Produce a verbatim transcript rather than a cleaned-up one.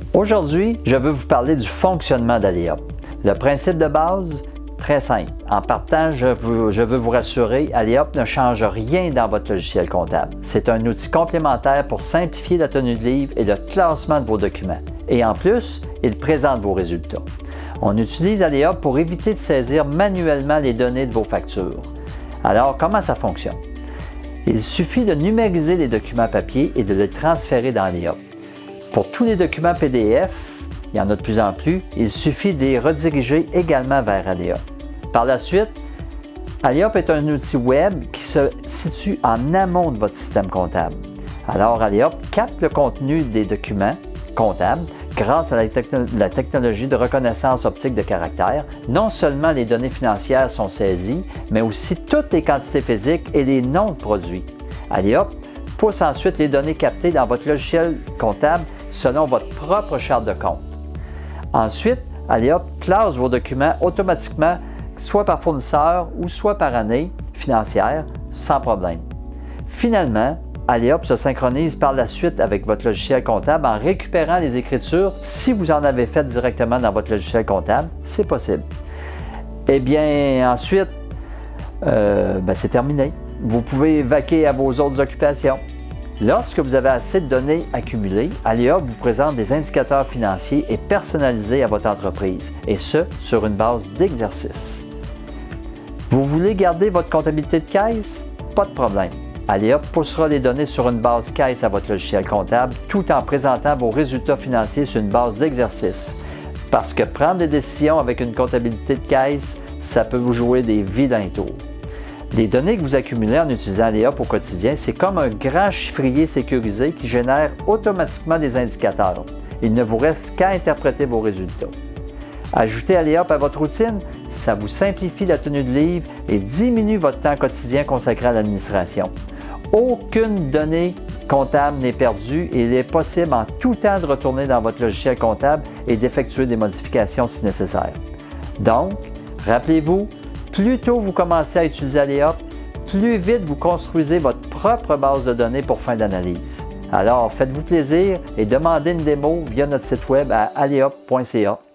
Aujourd'hui, je veux vous parler du fonctionnement d'Aléop. Le principe de base, très simple. En partant, je veux, je veux vous rassurer, Aléop ne change rien dans votre logiciel comptable. C'est un outil complémentaire pour simplifier la tenue de livre et le classement de vos documents. Et en plus, il présente vos résultats. On utilise Aléop pour éviter de saisir manuellement les données de vos factures. Alors, comment ça fonctionne? Il suffit de numériser les documents papier et de les transférer dans Aléop. Pour tous les documents P D F, il y en a de plus en plus, il suffit de les rediriger également vers Aléop. Par la suite, Aléop est un outil web qui se situe en amont de votre système comptable. Alors, Aléop capte le contenu des documents comptables grâce à la, techno la technologie de reconnaissance optique de caractère. Non seulement les données financières sont saisies, mais aussi toutes les quantités physiques et les noms de produits. Aléop pousse ensuite les données captées dans votre logiciel comptable selon votre propre charte de compte. Ensuite, Aléop classe vos documents automatiquement, soit par fournisseur ou soit par année financière, sans problème. Finalement, Aléop se synchronise par la suite avec votre logiciel comptable en récupérant les écritures si vous en avez fait directement dans votre logiciel comptable, c'est possible. Eh bien, ensuite, euh, ben c'est terminé. Vous pouvez vaquer à vos autres occupations. Lorsque vous avez assez de données accumulées, Aléop vous présente des indicateurs financiers et personnalisés à votre entreprise, et ce, sur une base d'exercice. Vous voulez garder votre comptabilité de caisse? Pas de problème. Aléop poussera les données sur une base caisse à votre logiciel comptable tout en présentant vos résultats financiers sur une base d'exercice. Parce que prendre des décisions avec une comptabilité de caisse, ça peut vous jouer des vilains tours. Les données que vous accumulez en utilisant Aléop au quotidien, c'est comme un grand chiffrier sécurisé qui génère automatiquement des indicateurs. Il ne vous reste qu'à interpréter vos résultats. Ajouter Aléop à votre routine, ça vous simplifie la tenue de livre et diminue votre temps quotidien consacré à l'administration. Aucune donnée comptable n'est perdue et il est possible en tout temps de retourner dans votre logiciel comptable et d'effectuer des modifications si nécessaire. Donc, rappelez-vous, plus tôt vous commencez à utiliser Aléop, plus vite vous construisez votre propre base de données pour fin d'analyse. Alors, faites-vous plaisir et demandez une démo via notre site web à aléop point c a.